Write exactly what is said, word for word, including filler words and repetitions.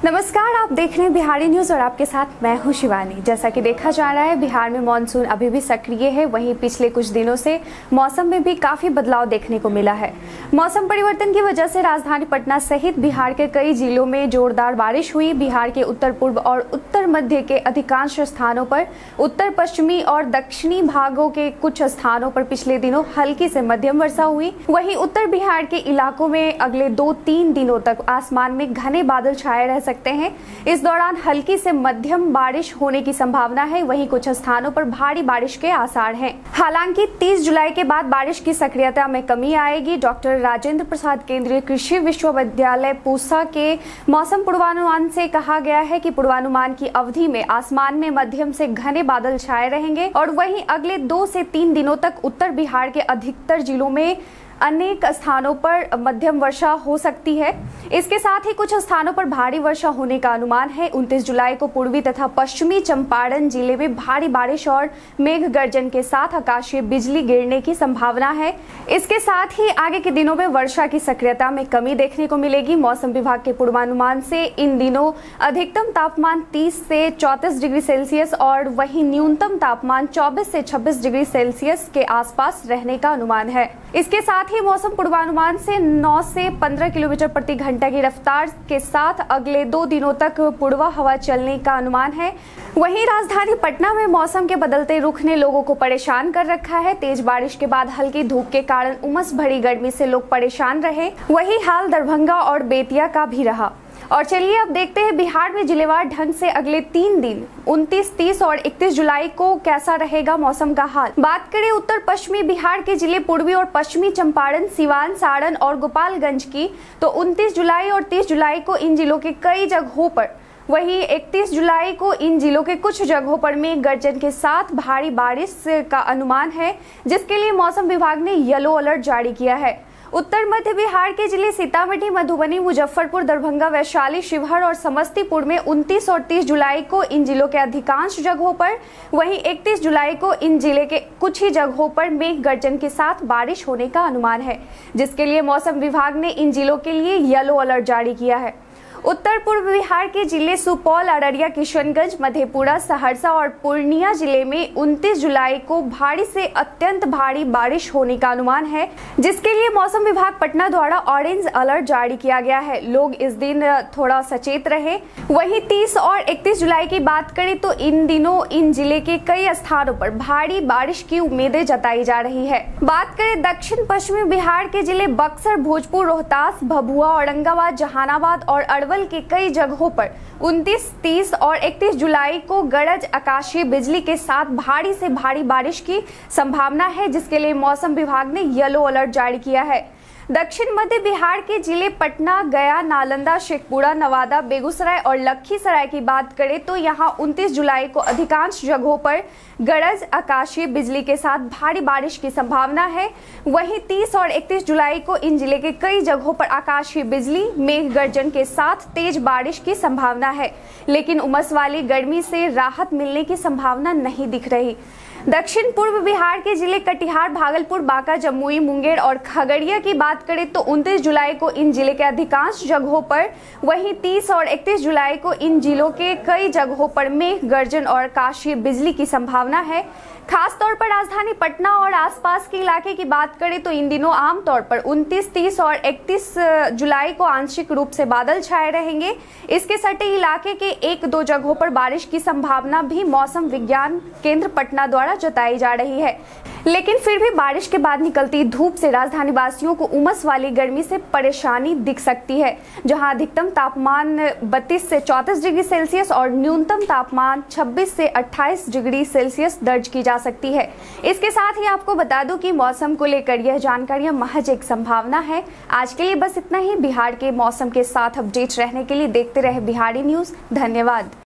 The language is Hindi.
नमस्कार, आप देख रहे हैं बिहारी न्यूज और आपके साथ मैं हूं शिवानी। जैसा कि देखा जा रहा है, बिहार में मानसून अभी भी सक्रिय है। वहीं पिछले कुछ दिनों से मौसम में भी काफी बदलाव देखने को मिला है। मौसम परिवर्तन की वजह से राजधानी पटना सहित बिहार के कई जिलों में जोरदार बारिश हुई। बिहार के उत्तर पूर्व और उत्तर मध्य के अधिकांश स्थानों पर, उत्तर पश्चिमी और दक्षिणी भागों के कुछ स्थानों पर पिछले दिनों हल्की से मध्यम वर्षा हुई। वहीं उत्तर बिहार के इलाकों में अगले दो तीन दिनों तक आसमान में घने बादल छाए रह सकते हैं। इस दौरान हल्की से मध्यम बारिश होने की संभावना है। वहीं कुछ स्थानों पर भारी बारिश के आसार हैं। हालांकि तीस जुलाई के बाद बारिश की सक्रियता में कमी आएगी। डॉक्टर राजेंद्र प्रसाद केंद्रीय कृषि विश्वविद्यालय पूसा के मौसम पूर्वानुमान से कहा गया है कि पूर्वानुमान की अवधि में आसमान में मध्यम से घने बादल छाए रहेंगे और वहीं अगले दो से तीन दिनों तक उत्तर बिहार के अधिकतर जिलों में अनेक स्थानों पर मध्यम वर्षा हो सकती है। इसके साथ ही कुछ स्थानों पर भारी वर्षा होने का अनुमान है। उनतीस जुलाई को पूर्वी तथा पश्चिमी चंपारण जिले में भारी बारिश और मेघ गर्जन के साथ आकाशीय बिजली गिरने की संभावना है। इसके साथ ही आगे के दिनों में वर्षा की सक्रियता में कमी देखने को मिलेगी। मौसम विभाग के पूर्वानुमान से इन दिनों अधिकतम तापमान तीस से चौंतीस डिग्री सेल्सियस और वहीं न्यूनतम तापमान चौबीस से छब्बीस डिग्री सेल्सियस के आसपास रहने का अनुमान है। इसके साथ ही मौसम पूर्वानुमान से नौ से पंद्रह किलोमीटर प्रति घंटा की रफ्तार के साथ अगले दो दिनों तक पूर्वा हवा चलने का अनुमान है। वहीं राजधानी पटना में मौसम के बदलते रुख ने लोगों को परेशान कर रखा है। तेज बारिश के बाद हल्की धूप के कारण उमस भरी गर्मी से लोग परेशान रहे। वही हाल दरभंगा और बेतिया का भी रहा। और चलिए अब देखते हैं बिहार में जिलेवार ढंग से अगले तीन दिन उनतीस, तीस और इकतीस जुलाई को कैसा रहेगा मौसम का हाल। बात करें उत्तर पश्चिमी बिहार के जिले पूर्वी और पश्चिमी चंपारण, सिवान, सारण और गोपालगंज की, तो उनतीस जुलाई और तीस जुलाई को इन जिलों के कई जगहों पर, वहीं इकतीस जुलाई को इन जिलों के कुछ जगहों पर मेघ गर्जन के साथ भारी बारिश का अनुमान है, जिसके लिए मौसम विभाग ने येलो अलर्ट जारी किया है। उत्तर मध्य बिहार के जिले सीतामढ़ी, मधुबनी, मुजफ्फरपुर, दरभंगा, वैशाली, शिवहर और समस्तीपुर में उनतीस और तीस जुलाई को इन जिलों के अधिकांश जगहों पर, वहीं इकतीस जुलाई को इन जिले के कुछ ही जगहों पर मेघ गर्जन के साथ बारिश होने का अनुमान है, जिसके लिए मौसम विभाग ने इन जिलों के लिए येलो अलर्ट जारी किया है। उत्तर पूर्व बिहार के जिले सुपौल, अररिया, किशनगंज, मधेपुरा, सहरसा और पूर्णिया जिले में उनतीस जुलाई को भारी से अत्यंत भारी बारिश होने का अनुमान है, जिसके लिए मौसम विभाग पटना द्वारा ऑरेंज अलर्ट जारी किया गया है। लोग इस दिन थोड़ा सचेत रहे। वहीं तीस और इकतीस जुलाई की बात करें तो इन दिनों इन जिले के कई स्थानों पर भारी बारिश की उम्मीदें जताई जा रही है। बात करें दक्षिण पश्चिमी बिहार के जिले बक्सर, भोजपुर, रोहतास, भभुआ, औरंगाबाद, जहानाबाद और अरवल के कई जगहों पर उनतीस, तीस और इकतीस जुलाई को गरज, आकाशीय बिजली के साथ भारी से भारी बारिश की संभावना है, जिसके लिए मौसम विभाग ने येलो अलर्ट जारी किया है। दक्षिण मध्य बिहार के जिले पटना, गया, नालंदा, शेखपुरा, नवादा, बेगूसराय और लखीसराय की बात करें तो यहां उनतीस जुलाई को अधिकांश जगहों पर गरज, आकाशीय बिजली के साथ भारी बारिश की संभावना है। वहीं तीस और इकतीस जुलाई को इन जिले के कई जगहों पर आकाशीय बिजली, मेघ गर्जन के साथ तेज बारिश की संभावना है, लेकिन उमस वाली गर्मी से राहत मिलने की संभावना नहीं दिख रही। दक्षिण पूर्व बिहार के जिले कटिहार, भागलपुर, बांका, जमुई, मुंगेर और खगड़िया की बात करें तो उनतीस जुलाई को इन जिले के अधिकांश जगहों पर, वहीं तीस और इकतीस जुलाई को इन जिलों के कई जगहों पर मेघ गर्जन और आकाशीय बिजली की संभावना है। खास तौर पर राजधानी पटना और आसपास के इलाके की बात करें तो इन दिनों आमतौर पर उनतीस, तीस और इकतीस जुलाई को आंशिक रूप से बादल छाए रहेंगे। इसके सटे इलाके के एक दो जगहों पर बारिश की संभावना भी मौसम विज्ञान केंद्र पटना द्वारा जताई जा रही है। लेकिन फिर भी बारिश के बाद निकलती धूप से राजधानी वासियों को उमस वाली गर्मी से परेशानी दिख सकती है, जहां अधिकतम तापमान बत्तीस से चौंतीस डिग्री सेल्सियस और न्यूनतम तापमान छब्बीस से अट्ठाईस डिग्री सेल्सियस दर्ज की जा सकती है। इसके साथ ही आपको बता दूं कि मौसम को लेकर यह जानकारियां महज एक संभावना है। आज के लिए बस इतना ही। बिहार के मौसम के साथ अपडेट रहने के लिए देखते रहे बिहारी न्यूज। धन्यवाद।